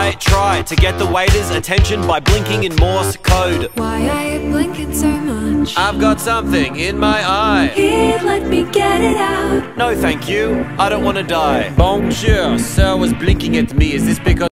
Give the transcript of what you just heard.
I try to get the waiter's attention by blinking in Morse code. Why are you blinking so much? I've got something in my eye. Here, let me get it out. No thank you, I don't want to die. Bonjour, sir was blinking at me. Is this because